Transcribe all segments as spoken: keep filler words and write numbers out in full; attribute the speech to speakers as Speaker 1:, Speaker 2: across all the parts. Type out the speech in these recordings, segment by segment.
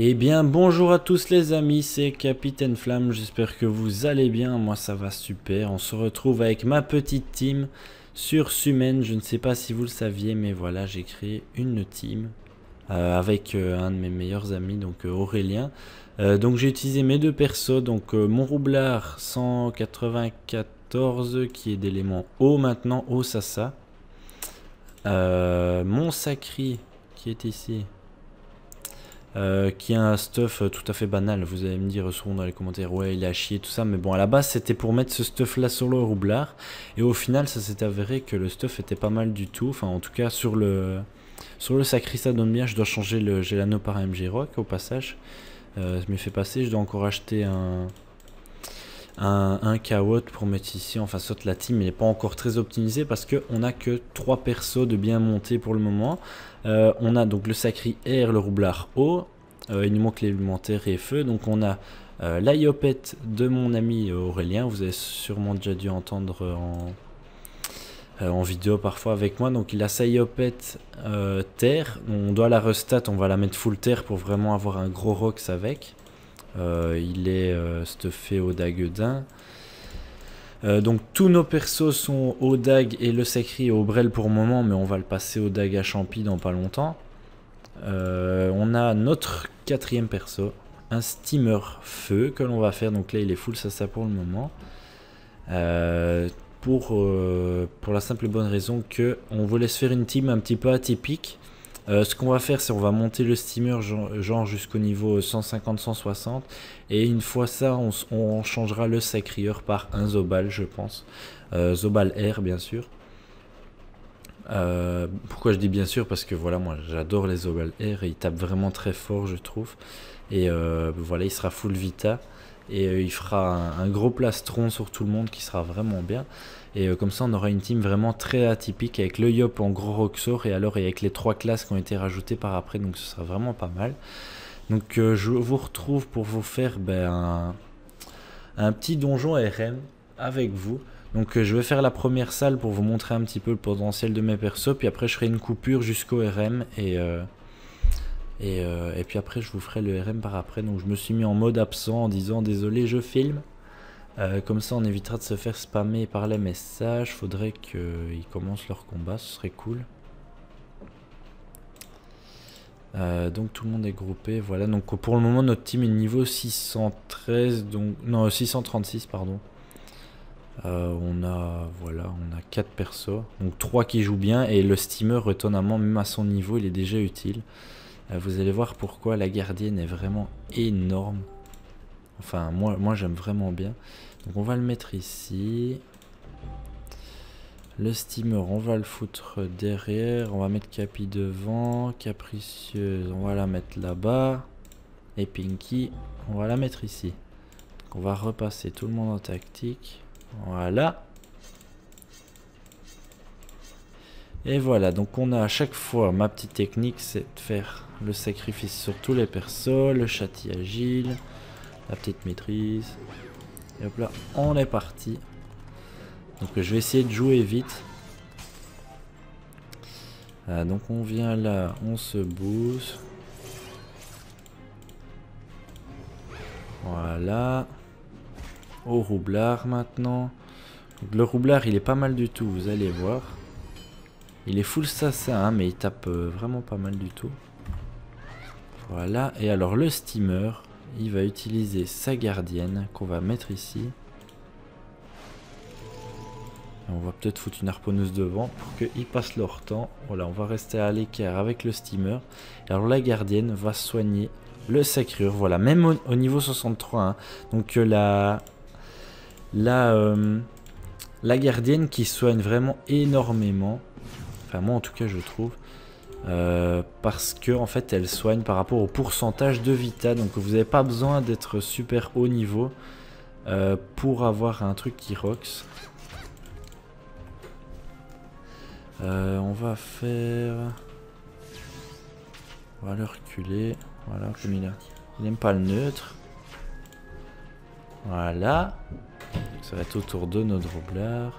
Speaker 1: Eh bien bonjour à tous les amis, c'est Capitaine Flamme, j'espère que vous allez bien, moi ça va super. On se retrouve avec ma petite team sur Sumen. Je ne sais pas si vous le saviez, mais voilà, j'ai créé une team euh, avec euh, un de mes meilleurs amis, donc euh, Aurélien. Euh, donc j'ai utilisé mes deux persos, donc euh, mon roublard cent quatre-vingt-quatorze qui est d'élément eau maintenant, eau Sasa. Euh, mon Sacri qui est ici. Euh, qui a un stuff tout à fait banal. Vous allez me dire souvent dans les commentaires, ouais, il est à chier, tout ça. Mais bon, à la base, c'était pour mettre ce stuff là sur le roublard. Et au final, ça s'est avéré que le stuff était pas mal du tout. Enfin, en tout cas, sur le, sur le Sacri, ça donne bien. Je dois changer le Gelano par M G Rock au passage. Euh, je m'ai fait passer. Je dois encore acheter un. Un, un Kawot pour mettre ici. Enfin, soit la team, il n'est pas encore très optimisé parce qu'on a que trois persos de bien monter pour le moment. Euh, on a donc le Sacri air, le roublard eau. Euh, il nous manque l'élémentaire et feu. Donc on a euh, la Yopette de mon ami Aurélien. Vous avez sûrement déjà dû entendre en, euh, en vidéo parfois avec moi. Donc il a sa Yopette euh, terre. On doit la restat, on va la mettre full terre pour vraiment avoir un gros rox avec. Euh, il est euh, stuffé au daguedin. Euh, donc tous nos persos sont au dag et le Sacri au brel pour le moment, mais on va le passer au dag à champi dans pas longtemps. Euh, on a notre quatrième perso, un steamer feu que l'on va faire. Donc là il est full Sasa pour le moment. Euh, pour, euh, pour la simple et bonne raison que on voulait se faire une team un petit peu atypique. Euh, ce qu'on va faire, c'est on va monter le steamer genre, genre jusqu'au niveau cent cinquante cent soixante, et une fois ça on, on changera le sacrieur par un Zobal, je pense. euh, Zobal R bien sûr. Euh, pourquoi je dis bien sûr? Parce que voilà, moi j'adore les Zobal R et il tape vraiment très fort, je trouve. Et euh, voilà, il sera full vita et euh, il fera un, un gros plastron sur tout le monde qui sera vraiment bien. Et euh, comme ça on aura une team vraiment très atypique avec le Yop en gros Roxor et alors et avec les trois classes qui ont été rajoutées par après, donc ce sera vraiment pas mal. Donc euh, je vous retrouve pour vous faire ben, un, un petit donjon R M avec vous. Donc euh, je vais faire la première salle pour vous montrer un petit peu le potentiel de mes persos, puis après je ferai une coupure jusqu'au R M et... Euh, Et, euh, et puis après je vous ferai le R M par après. Donc je me suis mis en mode absent en disant désolé je filme. Euh, comme ça on évitera de se faire spammer par les messages. Faudrait qu'ils commencent leur combat, ce serait cool. Euh, donc tout le monde est groupé, voilà. Donc pour le moment notre team est niveau six cent treize, donc non six cent trente-six pardon. Euh, on a voilà, on a quatre persos, donc trois qui jouent bien et le steamer étonnamment même à son niveau il est déjà utile. Vous allez voir pourquoi la gardienne est vraiment énorme. Enfin, moi, moi j'aime vraiment bien. Donc on va le mettre ici. Le steamer, on va le foutre derrière. On va mettre Capi devant. Capricieuse, on va la mettre là-bas. Et Pinky, on va la mettre ici. Donc on va repasser tout le monde en tactique. Voilà. Et voilà, donc on a à chaque fois, ma petite technique, c'est de faire le sacrifice sur tous les persos, le châti agile, la petite maîtrise. Et hop là, on est parti. Donc je vais essayer de jouer vite. Ah, donc on vient là, on se booste. Voilà. Au roublard maintenant. Donc le roublard il est pas mal du tout, vous allez voir. Il est full Sasa, hein, mais il tape euh, vraiment pas mal du tout. Voilà, et alors le steamer, il va utiliser sa gardienne qu'on va mettre ici. Et on va peut-être foutre une harponneuse devant pour qu'ils passent leur temps. Voilà, on va rester à l'écart avec le steamer. Et alors la gardienne va soigner le sacrure, voilà, même au, au niveau soixante-trois. Hein. Donc euh, la, la, euh, la gardienne qui soigne vraiment énormément. Enfin moi en tout cas je trouve. Euh, parce que en fait elle soigne par rapport au pourcentage de vita. Donc vous n'avez pas besoin d'être super haut niveau euh, pour avoir un truc qui rox. Euh, on va faire... On va le reculer. Voilà, comme il a... Il n'aime pas le neutre. Voilà. Ça va être autour de notre roublard.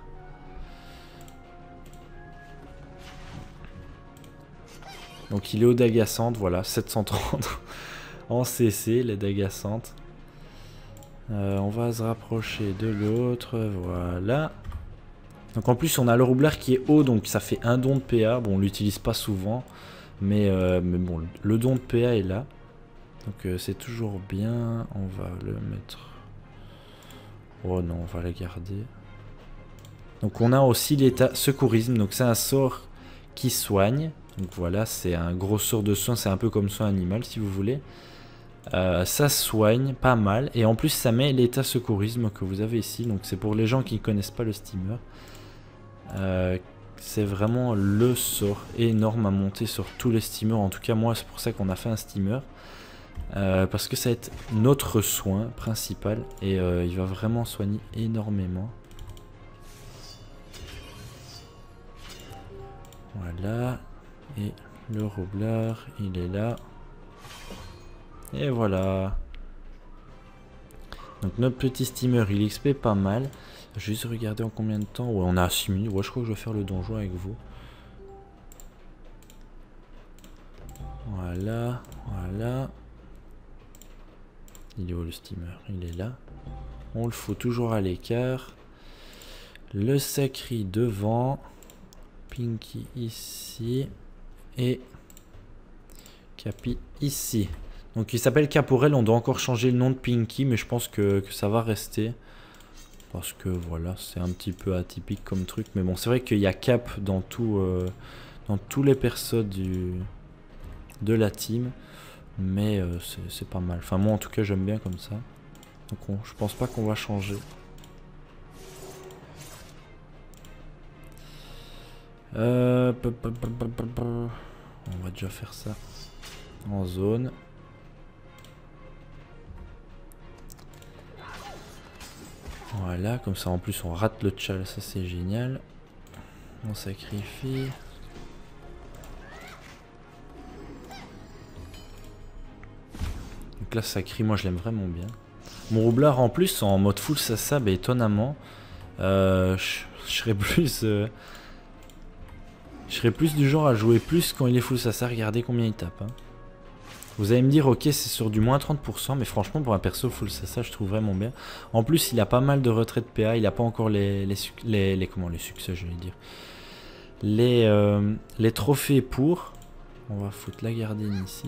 Speaker 1: Donc il est au d'agaçante, voilà, sept cent trente. en C C, l'aide agaçante. Euh, on va se rapprocher de l'autre, voilà. Donc en plus on a le roublard qui est haut, donc ça fait un don de P A. Bon, on l'utilise pas souvent, mais, euh, mais bon, le don de P A est là. Donc euh, c'est toujours bien. On va le mettre... Oh non, on va le garder. Donc on a aussi l'état secourisme, donc c'est un sort qui soigne. Donc voilà, c'est un gros sort de soin, c'est un peu comme soin animal si vous voulez. Euh, ça soigne pas mal, et en plus ça met l'état secourisme que vous avez ici. Donc c'est pour les gens qui ne connaissent pas le steamer. Euh, c'est vraiment le sort énorme à monter sur tous les steamers. En tout cas moi c'est pour ça qu'on a fait un steamer. Euh, parce que ça va être notre soin principal, et euh, il va vraiment soigner énormément. Voilà, et le roublard, il est là. Et voilà. Donc notre petit steamer, il X P pas mal. Je vais juste regarder en combien de temps. Ouais, on a six minutes. Ouais, je crois que je vais faire le donjon avec vous. Voilà, voilà. Il est où le steamer? Il est là. On le fout toujours à l'écart. Le sacri devant. Pinky ici. Et Capi ici. Donc il s'appelle Caporel. On doit encore changer le nom de Pinky, mais je pense que, que ça va rester. Parce que voilà, c'est un petit peu atypique comme truc. Mais bon, c'est vrai qu'il y a Cap dans, tout, euh, dans tous les persos du, de la team. Mais euh, c'est pas mal. Enfin moi en tout cas j'aime bien comme ça. Donc on, je pense pas qu'on va changer. Euh, on va déjà faire ça en zone. Voilà, comme ça en plus on rate le tchal, ça c'est génial. On sacrifie. Donc là ça crie, moi je l'aime vraiment bien. Mon roublard en plus en mode full sasa, bah, étonnamment, euh, je, je serais plus... Euh, je serais plus du genre à jouer plus quand il est full sasa. Regardez combien il tape. Hein. Vous allez me dire, ok, c'est sur du moins trente pour cent, mais franchement, pour un perso full sasa, je trouve vraiment bien. En plus, il a pas mal de retraits de P A. Il n'a pas encore les, les, les, les, comment, les succès, je vais dire. Les, euh, les trophées pour. On va foutre la gardienne ici.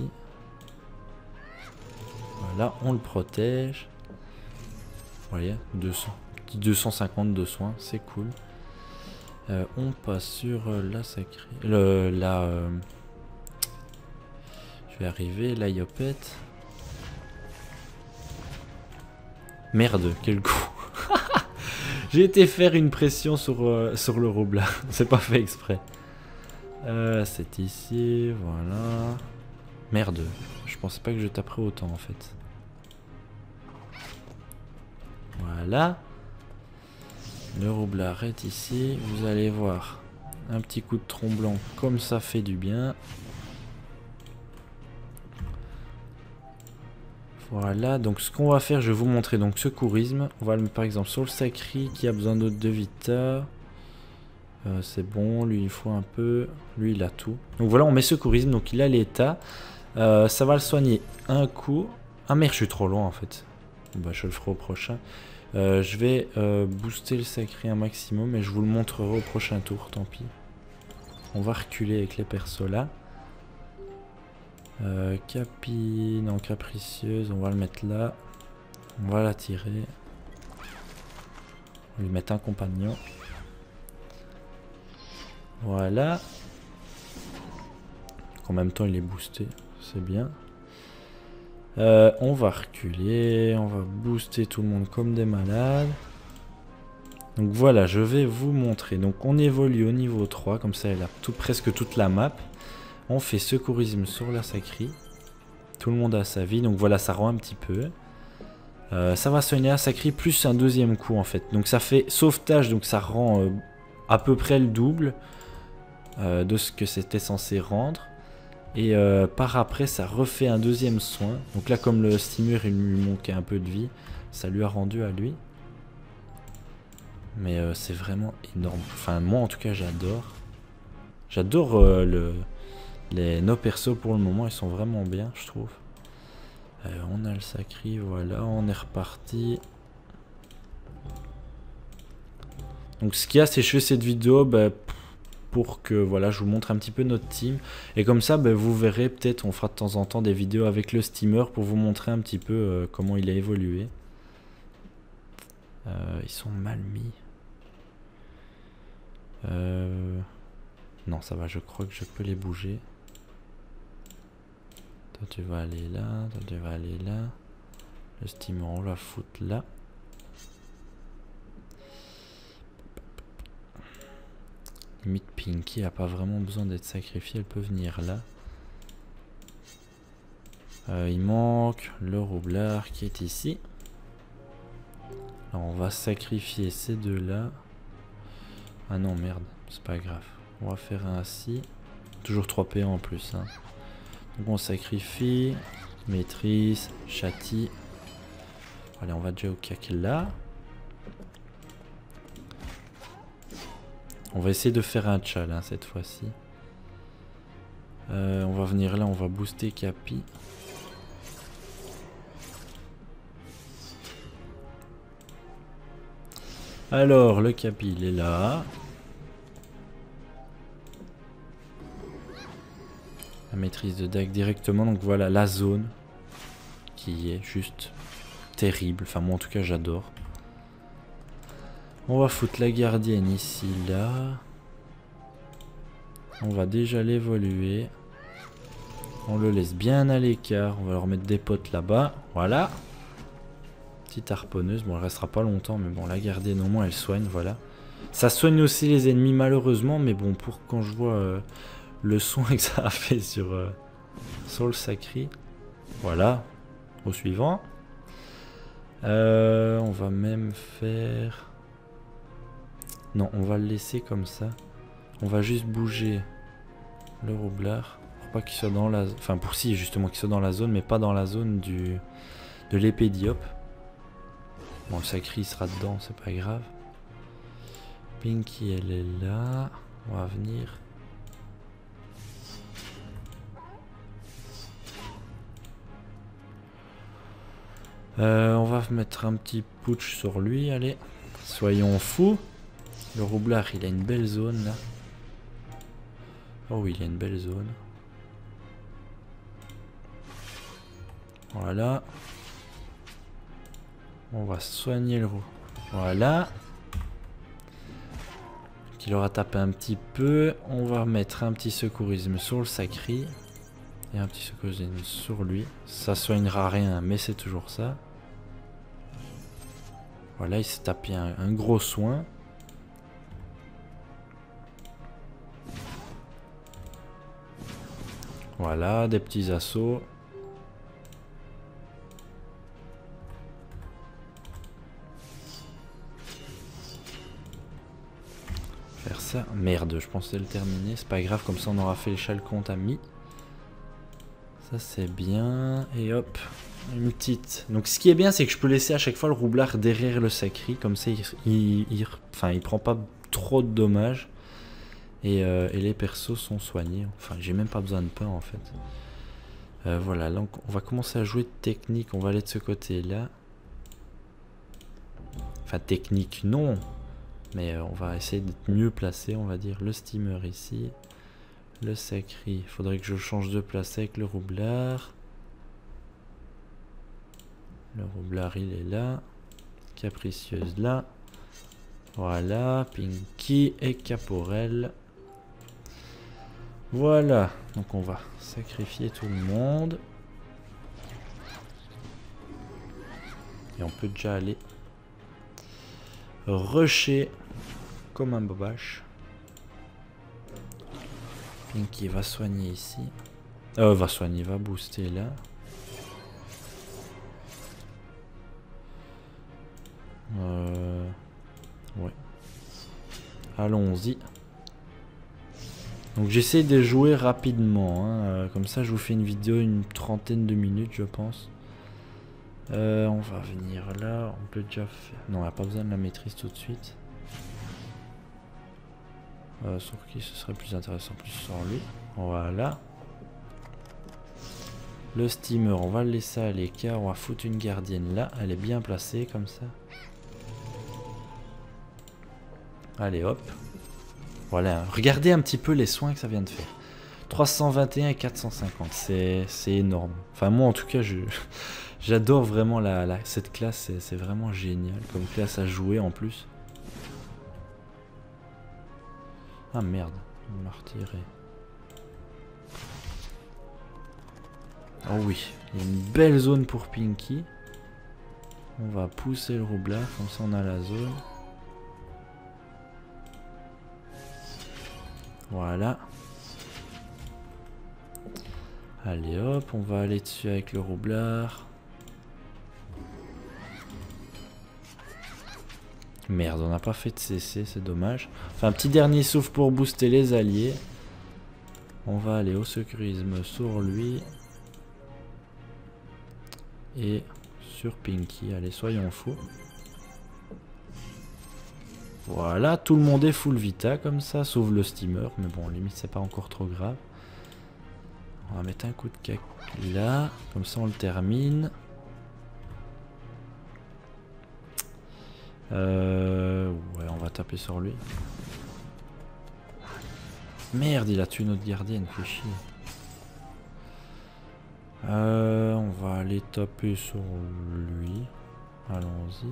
Speaker 1: Voilà, on le protège. Vous voyez, deux cents, deux cent cinquante de soins, c'est cool. Euh, on passe sur euh, la sacrée. Le, la. Euh, je vais arriver, la yopette. Merde, quel coup. J'ai été faire une pression sur, euh, sur le roublard. C'est pas fait exprès. Euh, c'est ici, voilà. Merde, je pensais pas que je taperais autant en fait. Voilà. Le roublard est ici. Vous allez voir un petit coup de tronc blanc comme ça fait du bien. Voilà, donc ce qu'on va faire, je vais vous montrer donc secourisme. On va le mettre par exemple sur le sacri qui a besoin d'autres de vita. Euh, c'est bon, lui il faut un peu. Lui il a tout. Donc voilà, on met secourisme, donc il a l'état. Euh, ça va le soigner un coup. Ah merde, je suis trop loin en fait. Bah, je le ferai au prochain. Euh, je vais euh, booster le sacré un maximum et je vous le montrerai au prochain tour, tant pis. On va reculer avec les persos là. Euh, Capi, non capricieuse, on va le mettre là. On va la tirer. On va lui mettre un compagnon. Voilà. En même temps il est boosté, c'est bien. Euh, on va reculer, on va booster tout le monde comme des malades. Donc voilà, je vais vous montrer. Donc on évolue au niveau trois, comme ça elle a tout, presque toute la map. On fait secourisme sur la sacrie. Tout le monde a sa vie, donc voilà, ça rend un petit peu. Euh, ça va soigner la sacrie plus un deuxième coup en fait. Donc ça fait sauvetage, donc ça rend euh, à peu près le double euh, de ce que c'était censé rendre. Et euh, par après, ça refait un deuxième soin. Donc là, comme le steamer, il lui manquait un peu de vie, ça lui a rendu à lui. Mais euh, c'est vraiment énorme. Enfin, moi, en tout cas, j'adore. J'adore euh, le, les, nos persos pour le moment. Ils sont vraiment bien, je trouve. Euh, on a le sacri, voilà, on est reparti. Donc ce qu'il y a, c'est que je fais cette vidéo bah, pour que voilà, je vous montre un petit peu notre team. Et comme ça, bah, vous verrez, peut-être on fera de temps en temps des vidéos avec le steamer pour vous montrer un petit peu euh, comment il a évolué. Euh, ils sont mal mis. Euh... Non, ça va, je crois que je peux les bouger. Toi tu vas aller là, toi tu vas aller là. Le steamer on va foutre là. Limite Pinky a pas vraiment besoin d'être sacrifiée, elle peut venir là. Euh, il manque le roublard qui est ici. Alors on va sacrifier ces deux là. Ah non merde, c'est pas grave. On va faire un ainsi. Toujours trois P en plus. Hein. Donc on sacrifie, maîtrise, châtie. Allez, on va déjà au cac là. On va essayer de faire un tchal hein, cette fois-ci. Euh, on va venir là, on va booster Capi. Alors, le Capi, il est là. La maîtrise de deck directement. Donc voilà, la zone qui est juste terrible. Enfin, moi en tout cas, j'adore. On va foutre la gardienne ici, là. On va déjà l'évoluer. On le laisse bien à l'écart. On va leur mettre des potes là-bas. Voilà. Petite harponneuse. Bon, elle restera pas longtemps, mais bon, la gardienne au moins, elle soigne, voilà. Ça soigne aussi les ennemis, malheureusement, mais bon, pour quand je vois euh, le soin que ça a fait sur, euh, sur le sacré. Voilà. Au suivant. Euh, on va même faire... Non, on va le laisser comme ça. On va juste bouger le roublard. Pour pas qu'il soit dans la... Enfin, pour si, justement, qu'il soit dans la zone, mais pas dans la zone du... de l'épée d'Iop. Bon, le sacré il sera dedans, c'est pas grave. Pinky, elle est là. On va venir. Euh, on va mettre un petit putsch sur lui, allez. Soyons fous. Le roublard, il a une belle zone là. Oh oui, il a une belle zone. Voilà. On va soigner le roux. Voilà. Il aura tapé un petit peu. On va mettre un petit secourisme sur le sacré. Et un petit secourisme sur lui. Ça soignera rien, mais c'est toujours ça. Voilà, il s'est tapé un, un gros soin. Voilà, des petits assauts. Faire ça. Merde, je pensais le terminer. C'est pas grave, comme ça on aura fait le chalconte à mi. Ça c'est bien. Et hop, une petite. Donc ce qui est bien, c'est que je peux laisser à chaque fois le roublard derrière le sacré. Comme ça, il, il, il, enfin, il prend pas trop de dommages. Et, euh, et les persos sont soignés. Enfin, j'ai même pas besoin de pain en fait. Euh, voilà, donc on va commencer à jouer technique. On va aller de ce côté-là. Enfin, technique, non. Mais euh, on va essayer d'être mieux placé, on va dire. Le steamer ici. Le sacré. Il faudrait que je change de place avec le roublard. Le roublard, il est là. Capricieuse là. Voilà. Pinky et Caporel. Voilà, donc on va sacrifier tout le monde. Et on peut déjà aller rusher comme un bobache. Pinky va soigner ici. Euh, va soigner, va booster là. Euh... Ouais. Allons-y. Donc j'essaie de jouer rapidement, hein. euh, comme ça je vous fais une vidéo une trentaine de minutes je pense. Euh, on va venir là, on peut déjà faire... Non, on n'a pas besoin de la maîtrise tout de suite. Euh, sur qui ce serait plus intéressant, plus sur lui. Voilà. Le steamer, on va le laisser à l'écart. On va foutre une gardienne là. Elle est bien placée comme ça. Allez hop. Voilà. Regardez un petit peu les soins que ça vient de faire. trois cent vingt et un et quatre cent cinquante. C'est énorme. Enfin moi en tout cas je j'adore vraiment la, la, cette classe. C'est vraiment génial comme classe à jouer en plus. Ah merde. On m'a retiré. Oh oui, il y a une belle zone pour Pinky. On va pousser le roublard, comme ça on a la zone. Voilà. Allez hop, on va aller dessus avec le roublard. Merde, on n'a pas fait de C C, c'est dommage. Enfin, un petit dernier souffle pour booster les alliés. On va aller au secourisme sur lui. Et sur Pinky, allez soyons fous. Voilà, tout le monde est full vita comme ça, sauf le steamer, mais bon limite c'est pas encore trop grave. On va mettre un coup de cac là, comme ça on le termine. Euh, ouais, on va taper sur lui. Merde, il a tué notre gardienne, fait chier. Euh, on va aller taper sur lui. Allons-y.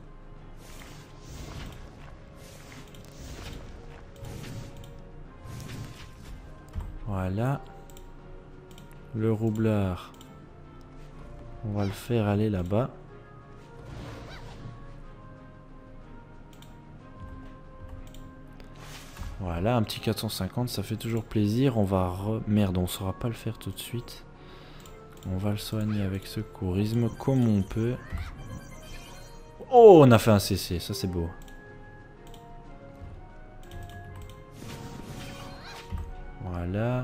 Speaker 1: Voilà. Le roublard. On va le faire aller là-bas. Voilà, un petit quatre cent cinquante, ça fait toujours plaisir. On va... Re... Merde, on ne saura pas le faire tout de suite. On va le soigner avec secourisme comme on peut. Oh, on a fait un C C, ça c'est beau. Voilà.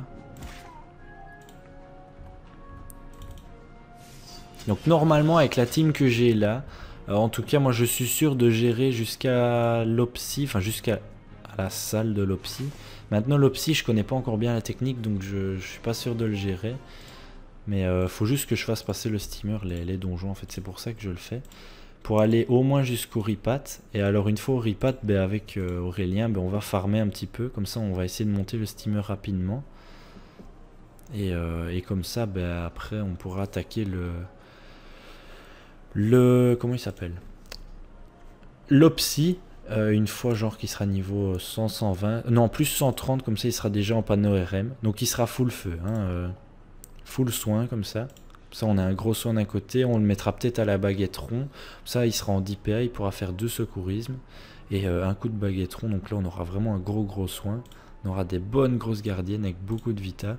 Speaker 1: Donc normalement avec la team que j'ai là, euh, en tout cas moi je suis sûr de gérer jusqu'à l'Opsy, enfin jusqu'à la salle de l'Opsy. Maintenant l'Opsy je connais pas encore bien la technique donc je, je suis pas sûr de le gérer. Mais euh, faut juste que je fasse passer le steamer, les, les donjons en fait, c'est pour ça que je le fais. Pour aller au moins jusqu'au Ripat. Et alors une fois au Ripat, ben, avec euh, Aurélien, ben, on va farmer un petit peu. Comme ça on va essayer de monter le steamer rapidement. Et, euh, et comme ça, ben, après on pourra attaquer le... Le... Comment il s'appelle? L'Opsy. Euh, une fois genre qui sera niveau cent, cent vingt. Non, plus cent trente, comme ça il sera déjà en panneau R M. Donc il sera full feu. Hein, euh. Full soin comme ça. Ça on a un gros soin d'un côté, on le mettra peut-être à la baguette rond. Ça il sera en dix P A, il pourra faire deux secourismes et euh, un coup de baguette rond. Donc là on aura vraiment un gros gros soin. On aura des bonnes grosses gardiennes avec beaucoup de vita.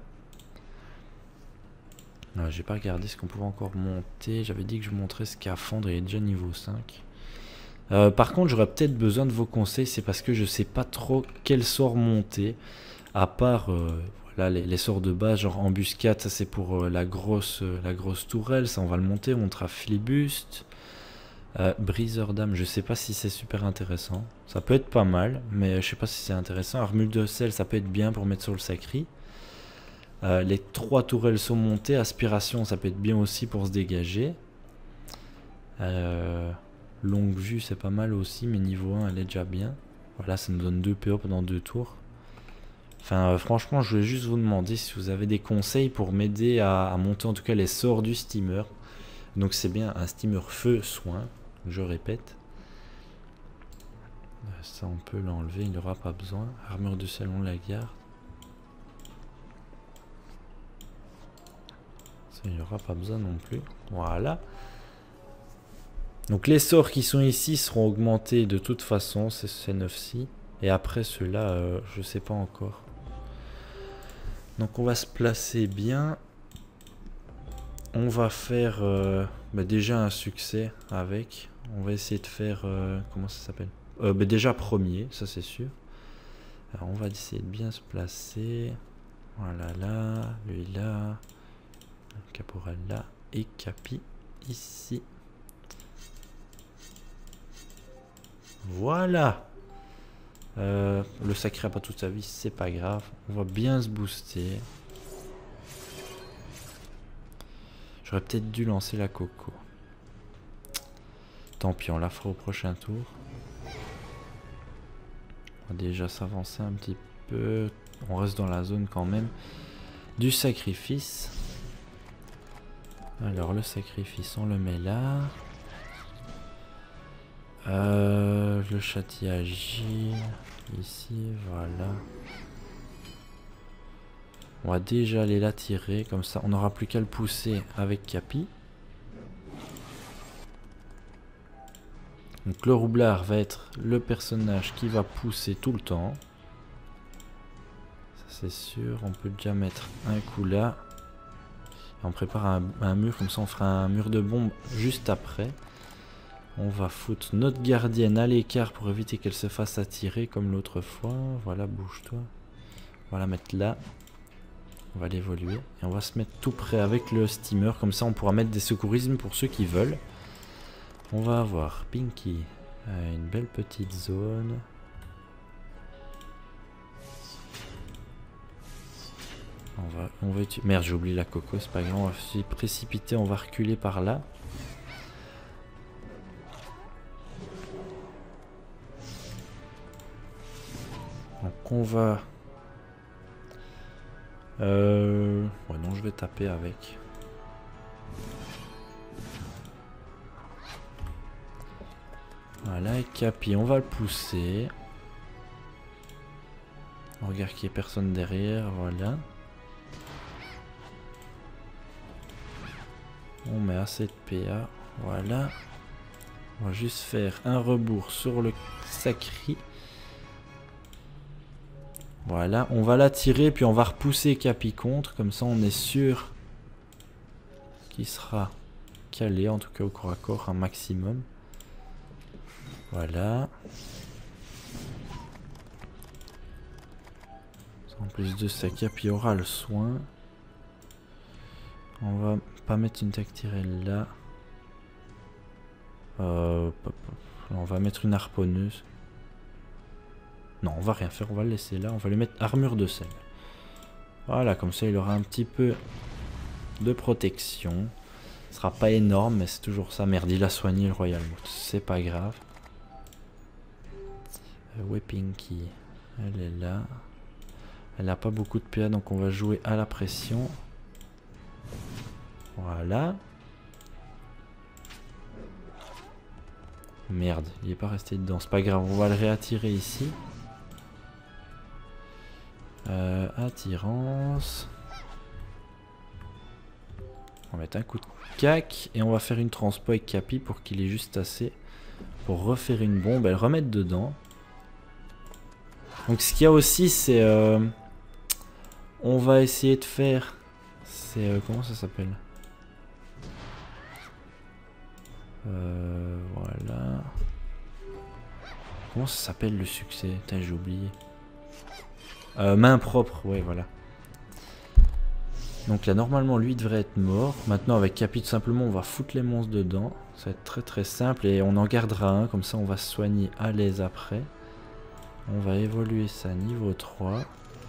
Speaker 1: J'ai pas regardé ce qu'on pouvait encore monter. J'avais dit que je montrais Scaphandre, il est déjà niveau cinq. Euh, par contre j'aurais peut-être besoin de vos conseils, c'est parce que je sais pas trop quel sort monter. À part... Euh, Là, les, les sorts de base, genre embuscade, ça c'est pour euh, la, grosse, euh, la grosse tourelle, ça on va le monter, on montrera flibuste. Euh, briseur d'âme, je sais pas si c'est super intéressant. Ça peut être pas mal, mais je sais pas si c'est intéressant. Armure de sel, ça peut être bien pour mettre sur le sacri. Euh, les trois tourelles sont montées, aspiration, ça peut être bien aussi pour se dégager. Euh, longue vue, c'est pas mal aussi, mais niveau un, elle est déjà bien. Voilà, ça nous donne deux P O pendant deux tours. Enfin, euh, franchement, je voulais juste vous demander si vous avez des conseils pour m'aider à, à monter en tout cas les sorts du steamer. Donc c'est bien un steamer feu soin, je répète. Ça on peut l'enlever, il n'aura pas besoin. Armure de sel, on la garde. Ça il n'aura pas besoin non plus. Voilà. Donc les sorts qui sont ici seront augmentés de toute façon, c'est ces neuf-ci. Et après ceux-là, euh, je sais pas encore. Donc on va se placer bien. On va faire euh, bah déjà un succès avec. On va essayer de faire... Euh, comment ça s'appelle euh, bah déjà premier, ça c'est sûr. Alors on va essayer de bien se placer. Voilà là, lui là. Caporal là. Et Capi ici. Voilà. Euh, le sacré a pas toute sa vie, c'est pas grave. On va bien se booster. J'aurais peut-être dû lancer la coco. Tant pis, on la fera au prochain tour. On va déjà s'avancer un petit peu. On reste dans la zone quand même du sacrifice. Alors le sacrifice, on le met là. Euh, le châtier agit ici, voilà. On va déjà aller l'attirer, comme ça on n'aura plus qu'à le pousser avec Capi. Donc le roublard va être le personnage qui va pousser tout le temps. Ça c'est sûr, on peut déjà mettre un coup là. Et on prépare un, un mur, comme ça on fera un mur de bombe juste après. On va foutre notre gardienne à l'écart pour éviter qu'elle se fasse attirer comme l'autre fois. Voilà, bouge-toi. On va la mettre là. On va l'évoluer. Et on va se mettre tout près avec le steamer. Comme ça on pourra mettre des secourismes pour ceux qui veulent. On va avoir Pinky, euh, une belle petite zone. On va, on va utiliser... Merde, j'ai oublié la coco, c'est pas grave, on va se précipiter, on va reculer par là. Donc on va... Euh... Ouais non, je vais taper avec. Voilà, et Capi, on va le pousser. On regarde qu'il n'y ait personne derrière, voilà. On met assez de P A, voilà. On va juste faire un rebours sur le sacri. Voilà, on va l'attirer, puis on va repousser Capi contre, comme ça on est sûr qu'il sera calé, en tout cas au corps à corps, un maximum. Voilà. En plus de ça, Capi aura le soin. On va pas mettre une tactirelle là. Euh, on va mettre une harponneuse. Non, on va rien faire, on va le laisser là. On va lui mettre armure de sel. Voilà, comme ça il aura un petit peu de protection. Ce sera pas énorme, mais c'est toujours ça. Merde, il a soigné le Royal Moot. C'est pas grave. Euh, ouais, Pinky. Elle est là. Elle n'a pas beaucoup de P A, donc on va jouer à la pression. Voilà. Merde, il n'est pas resté dedans. C'est pas grave, on va le réattirer ici. Euh, attirance. On va mettre un coup de cac. Et on va faire une transpo avec Capi pour qu'il ait juste assez pour refaire une bombe et le remettre dedans. Donc ce qu'il y a aussi, c'est... Euh, on va essayer de faire... C'est... Euh, comment ça s'appelle ? Euh, voilà. Comment ça s'appelle le succès? Putain, j'ai oublié. Euh, main propre, ouais, voilà. Donc là, normalement, lui devrait être mort. Maintenant, avec Capi, tout simplement, on va foutre les monstres dedans. Ça va être très très simple et on en gardera un. Comme ça, on va se soigner à l'aise après. On va évoluer ça niveau trois.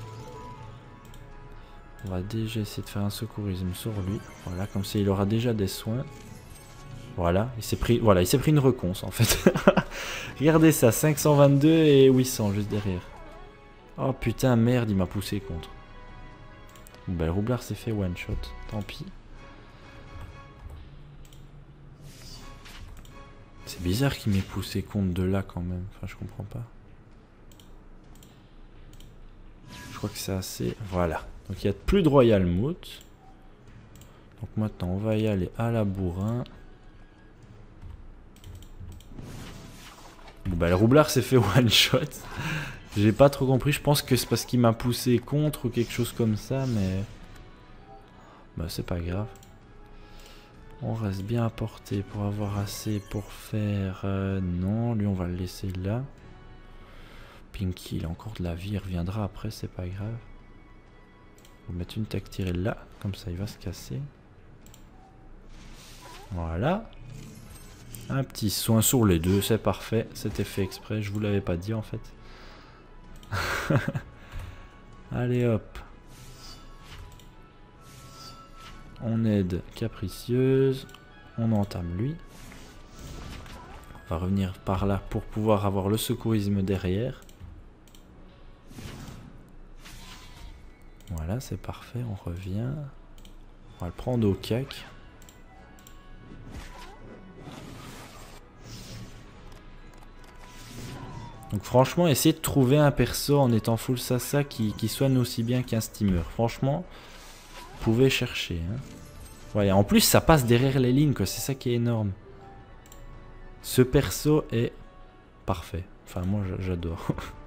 Speaker 1: On va déjà essayer de faire un secourisme sur lui. Voilà, comme ça, il aura déjà des soins. Voilà, il s'est pris, voilà, il s'est pris une reconce en fait. Regardez ça, cinq cent vingt-deux et huit cents juste derrière. Oh putain, merde, il m'a poussé contre. Bon, bah, le roublard s'est fait one shot, tant pis. C'est bizarre qu'il m'ait poussé contre de là quand même. Enfin, je comprends pas. Je crois que c'est assez. Voilà. Donc il n'y a plus de Royal Moot. Donc maintenant, on va y aller à la bourrin. Bon bah le roublard s'est fait one shot. J'ai pas trop compris, je pense que c'est parce qu'il m'a poussé contre ou quelque chose comme ça, mais... Bah c'est pas grave. On reste bien à portée pour avoir assez pour faire... Euh, non, lui on va le laisser là. Pinky, il a encore de la vie, il reviendra après, c'est pas grave. On va mettre une tactirelle là, comme ça il va se casser. Voilà. Un petit soin sur les deux, c'est parfait. C'était fait exprès, je vous l'avais pas dit en fait. Allez hop. On aide Capricieuse. On entame lui. On va revenir par là pour pouvoir avoir le secourisme derrière. Voilà, c'est parfait, on revient. On va le prendre au cac. Donc franchement, essayez de trouver un perso en étant full Sasa qui, qui soigne aussi bien qu'un steamer. Franchement, vous pouvez chercher. Hein. Voilà. En plus, ça passe derrière les lignes, quoi. C'est ça qui est énorme. Ce perso est parfait. Enfin, moi, j'adore.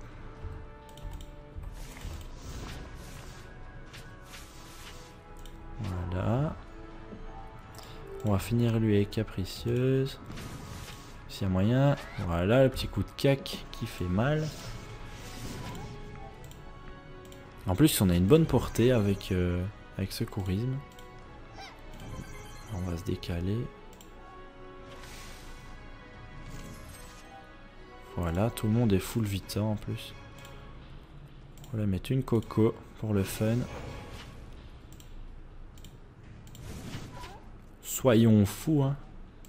Speaker 1: Voilà. On va finir lui avec Capricieuse. S'il y a moyen. Voilà, le petit coup de cac qui fait mal. En plus, on a une bonne portée avec, euh, avec secourisme. On va se décaler. Voilà, tout le monde est full vita en plus. On va mettre une coco pour le fun. Soyons fous, hein.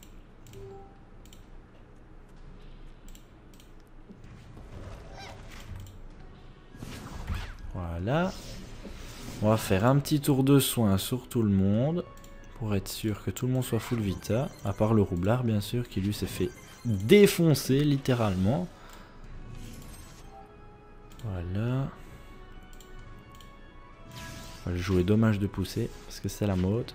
Speaker 1: Voilà. On va faire un petit tour de soin sur tout le monde. Pour être sûr que tout le monde soit full vita. À part le roublard, bien sûr, qui lui s'est fait défoncer, littéralement. Voilà. On va jouer dommage de pousser, parce que c'est la mode.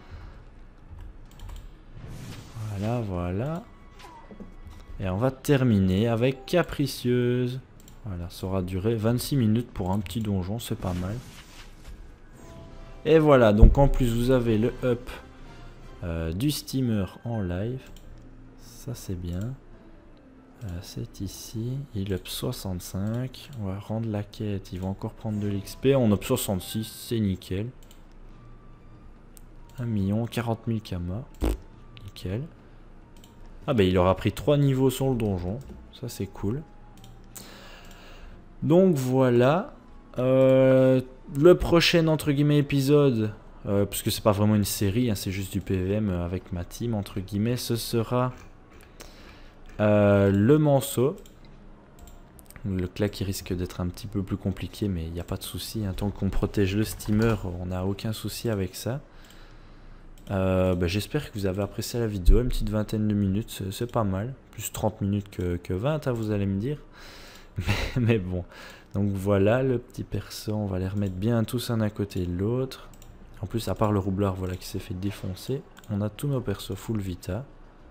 Speaker 1: Voilà, voilà. Et on va terminer avec Capricieuse. Voilà, ça aura duré vingt-six minutes pour un petit donjon, c'est pas mal. Et voilà, donc en plus vous avez le up euh, du steamer en live. Ça c'est bien. Euh, c'est ici. Il up soixante-cinq. On va rendre la quête. Il va encore prendre de l'X P. On up soixante-six, c'est nickel. un million, quarante mille kamas. Nickel. Ah bah il aura pris trois niveaux sur le donjon. Ça c'est cool. Donc voilà. Euh, le prochain entre guillemets épisode, euh, puisque c'est pas vraiment une série, hein, c'est juste du P V M avec ma team entre guillemets, ce sera euh, le Manceau. Le clac qui risque d'être un petit peu plus compliqué, mais il n'y a pas de souci. Hein, tant qu'on protège le steamer, on n'a aucun souci avec ça. Euh, bah, j'espère que vous avez apprécié la vidéo, une petite vingtaine de minutes, c'est pas mal. Plus trente minutes que, que vingt, hein, vous allez me dire. Mais, mais bon, donc voilà le petit perso, on va les remettre bien tous un à côté de l'autre. En plus, à part le roublard, voilà, qui s'est fait défoncer, on a tous nos persos full vita.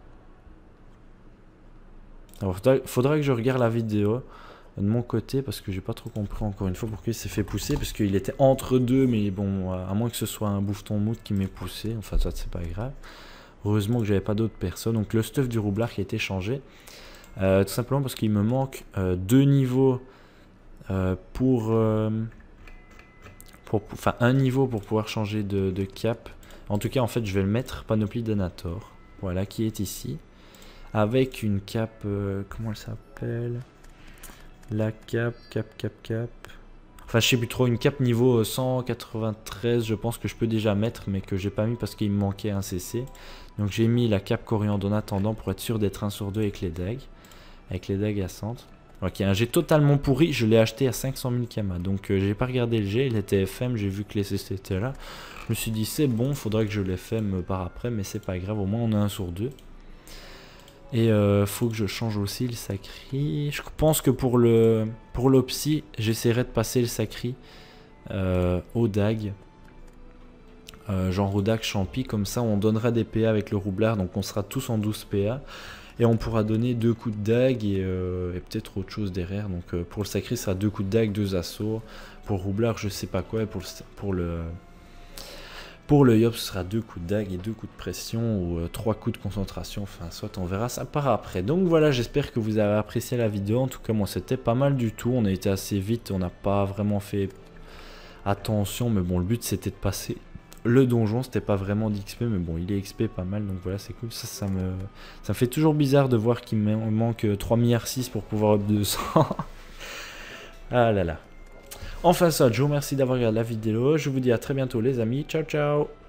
Speaker 1: Alors, faudra, faudra que je regarde la vidéo de mon côté, parce que j'ai pas trop compris encore une fois pourquoi il s'est fait pousser, parce qu'il était entre deux, mais bon, à moins que ce soit un bouffeton mout qui m'ait poussé, enfin ça c'est pas grave. Heureusement que j'avais pas d'autres personnes. Donc le stuff du roublard qui a été changé. Euh, tout simplement parce qu'il me manque euh, deux niveaux euh, pour, euh, pour... Enfin, un niveau pour pouvoir changer de, de cap. En tout cas, en fait, je vais le mettre, Panoplie d'Anator. Voilà, qui est ici. Avec une cap... Euh, comment elle s'appelle? La cap, cap, cap, cap... Enfin, je sais plus trop, une cap niveau cent quatre-vingt-treize, je pense que je peux déjà mettre, mais que j'ai pas mis parce qu'il me manquait un C C. Donc j'ai mis la cap coriandre en attendant pour être sûr d'être un sur deux avec les dagues. Avec les dagues à cent. Ok, un jet totalement pourri, je l'ai acheté à cinq cent mille kamas. Donc euh, j'ai pas regardé le jet, il était F M, j'ai vu que les C C étaient là. Je me suis dit c'est bon, faudrait que je les F M par après, mais c'est pas grave, au moins on a un sur deux. Et euh, faut que je change aussi le sacri. Je pense que pour le pour l'opsie, j'essaierai de passer le sacri euh, au dague. Euh, genre au dague champi, comme ça on donnera des P A avec le roublard, donc on sera tous en douze P A. Et on pourra donner deux coups de dague et, euh, et peut-être autre chose derrière. Donc euh, pour le sacré, ça sera deux coups de dague, deux assauts. Pour le roublard, je sais pas quoi. Et pour le, pour le, pour le yop, ce sera deux coups de dague et deux coups de pression ou euh, trois coups de concentration. Enfin, soit on verra ça par après. Donc voilà, j'espère que vous avez apprécié la vidéo. En tout cas, moi, c'était pas mal du tout. On a été assez vite. On n'a pas vraiment fait attention. Mais bon, le but, c'était de passer... Le donjon, c'était pas vraiment d'X P, mais bon, il est X P pas mal, donc voilà, c'est cool. Ça, ça me, ça me fait toujours bizarre de voir qu'il me manque trois milliards six pour pouvoir up deux cents. Ah là là. Enfin ça, je vous remercie d'avoir regardé la vidéo. Je vous dis à très bientôt les amis. Ciao, ciao.